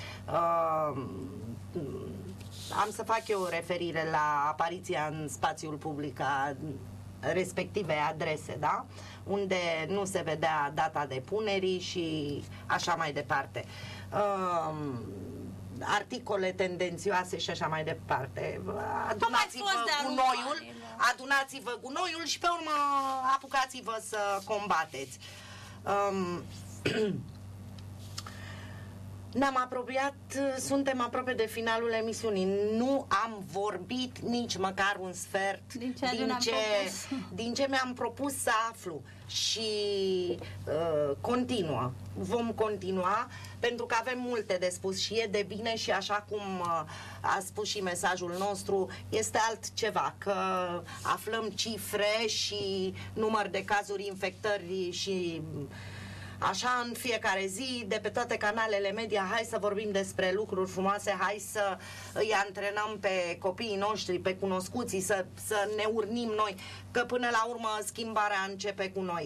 S1: am să fac eu referire la apariția în spațiul public a respective adrese, da? Unde nu se vedea data depunerii și așa mai departe. Articole tendențioase și așa mai departe. Adunați-vă gunoiul și pe urmă apucați-vă să combateți. Ne-am apropiat, suntem aproape de finalul emisiunii. Nu am vorbit nici măcar un sfert din ce mi-am propus să aflu. Și vom continua, pentru că avem multe de spus și e de bine și așa cum a spus și mesajul nostru, este altceva, că aflăm cifre și număr de cazuri, infectări și așa în fiecare zi, de pe toate canalele media. Hai să vorbim despre lucruri frumoase, hai să îi antrenăm pe copiii noștri, pe cunoscuții, să ne urnim noi, că până la urmă schimbarea începe cu noi.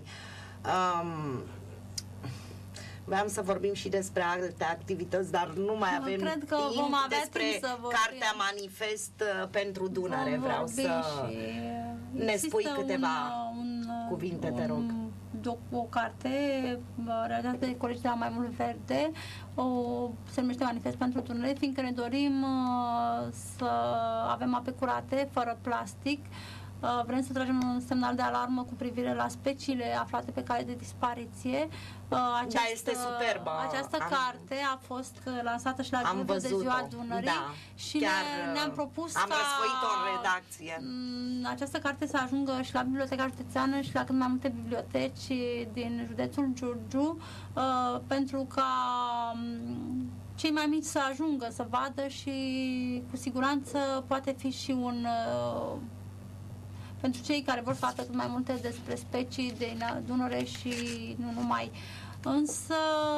S1: Vreau să vorbim și despre alte activități, dar nu mai avem timp. Despre cartea Manifest pentru Dunăre. Vreau să ne spui câteva cuvinte, te rog.
S2: O carte realizată de colegii de la Mai Mult Verde, se numește Manifest pentru Dunăre, fiindcă ne dorim să avem ape curate, fără plastic. Vrem să tragem un semnal de alarmă cu privire la speciile aflate pe cale de dispariție.
S1: Este superbă.
S2: Această carte a fost lansată și la Ghiul de Ziua Dunării și ne-am propus
S1: am răsfoit-o în redacție.
S2: Această carte să ajungă și la Biblioteca Județeană și la cât mai multe biblioteci din județul Giurgiu, pentru ca cei mai mici să ajungă să vadă și cu siguranță poate fi și un pentru cei care vor să afle cât mai multe despre specii din Dunăre și nu numai. Însă,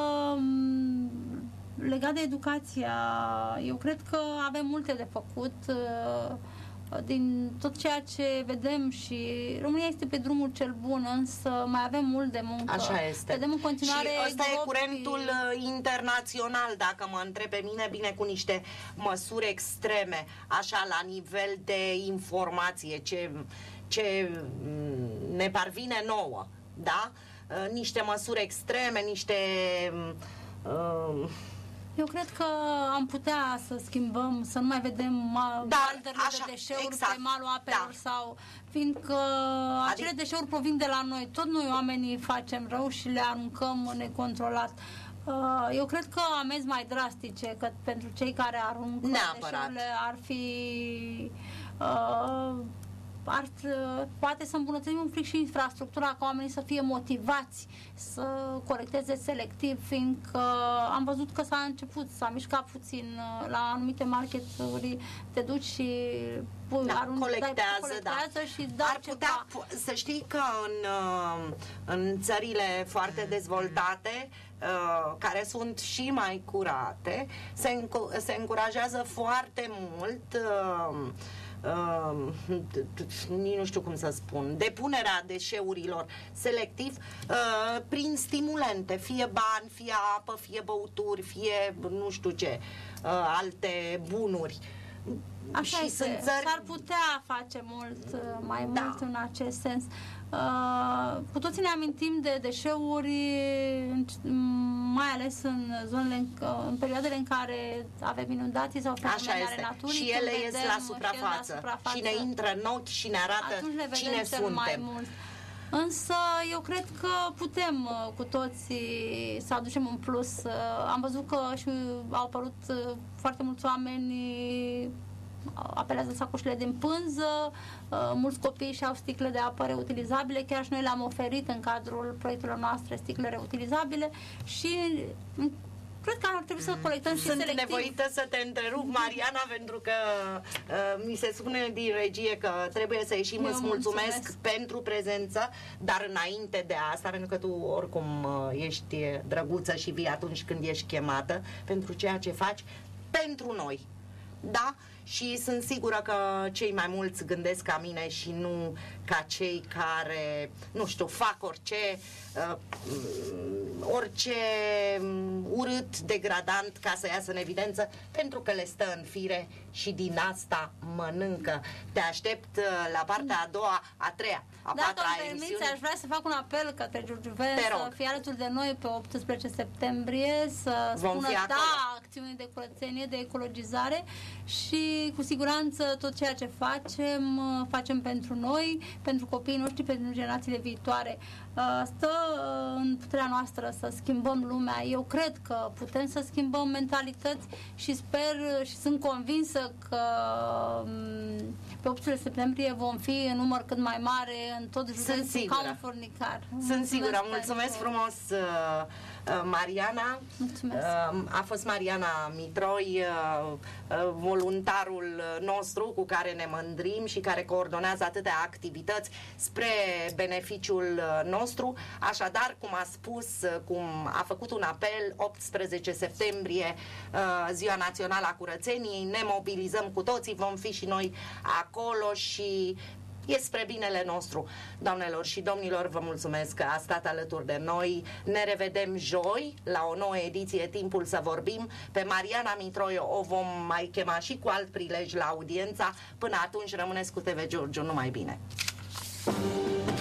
S2: legat de educația, eu cred că avem multe de făcut din tot ceea ce vedem și România este pe drumul cel bun, însă mai avem mult de muncă.
S1: Așa este.
S2: Vedem în continuare
S1: și ăsta e curentul internațional, dacă mă întreb pe mine, bine, cu niște măsuri extreme, așa, la nivel de informație, ce ne parvine nouă, da? Niște măsuri extreme, niște
S2: eu cred că am putea să schimbăm, să nu mai vedem balderele de deșeuri pe malul apelor sau, fiindcă acele deșeuri provin de la noi. Tot noi oamenii facem rău și le aruncăm necontrolat. Eu cred că amenzi mai drastice că pentru cei care aruncă deșeurile ar fi poate să îmbunătățim un pic și infrastructura, ca oamenii să fie motivați să colecteze selectiv, fiindcă am văzut că s-a mișcat puțin la anumite marketuri, te duci și colectează și
S1: ar putea, să știi că în țările foarte dezvoltate, care sunt și mai curate, se încurajează foarte mult nici nu știu cum să spun, depunerea deșeurilor selectiv prin stimulente, fie bani, fie apă, fie băuturi, fie nu știu ce alte bunuri.
S2: Așa și este, s-ar putea face mai mult în acest sens. Cu toții ne amintim de deșeuri, mai ales în zonele, în perioadele în care avem inundații sau fenomene ale naturii.
S1: Și ele ies la suprafață și ne intră în ochi și ne arată cine suntem.
S2: Mai mult. Însă eu cred că putem cu toții să aducem un plus. Am văzut că și au apărut foarte mulți oameni apelează sacoșele din pânză, mulți copii și-au sticle de apă reutilizabile, chiar și noi le-am oferit în cadrul proiectelor noastre sticle reutilizabile și cred că ar trebui să colectăm și selectiv.
S1: Sunt nevoită să te întrerup, Mariana, pentru că mi se spune din regie că trebuie să ieșim. Îți mulțumesc pentru prezență, dar înainte de asta, pentru că tu oricum ești drăguță și vii atunci când ești chemată, pentru ceea ce faci pentru noi. Da? Și sunt sigură că cei mai mulți gândesc ca mine și nu ca cei care, nu știu, fac orice urât, degradant ca să iasă în evidență, pentru că le stă în fire și din asta mănâncă. Te aștept la partea a doua, a treia, a patra emisiune.
S2: Aș vrea să fac un apel către giurgiuveni să fie alături de noi pe 18 septembrie, să spună acțiuni de curățenie, de ecologizare și cu siguranță tot ceea ce facem pentru noi, pentru copiii noștri, pentru generațiile viitoare. Stă în puterea noastră să schimbăm lumea. Eu cred că putem să schimbăm mentalități și sper și sunt convinsă că pe 18 septembrie vom fi în număr cât mai mare în tot județul ca un furnicar.
S1: Sunt sigură. Mulțumesc frumos, Mariana.
S2: Mulțumesc.
S1: A fost Mariana Mitroi, voluntarul nostru cu care ne mândrim și care coordonează atâtea activități spre beneficiul nostru. Așadar, cum a spus, cum a făcut un apel, 18 septembrie, Ziua Națională a Curățeniei, ne mobilizăm cu toții, vom fi și noi acolo și e spre binele nostru. Doamnelor și domnilor, vă mulțumesc că ați stat alături de noi. Ne revedem joi la o nouă ediție Timpul să vorbim. Pe Mariana Mitroi o vom mai chema și cu alt prilej la audiența. Până atunci rămâneți cu TV Giurgiu. Numai bine!